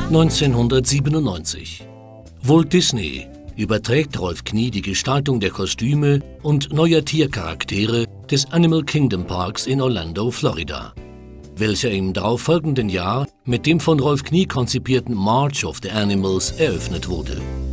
1997. Walt Disney überträgt Rolf Knie die Gestaltung der Kostüme und neuer Tiercharaktere des Animal Kingdom Parks in Orlando, Florida, welcher im darauffolgenden Jahr mit dem von Rolf Knie konzipierten March of the Animals eröffnet wurde.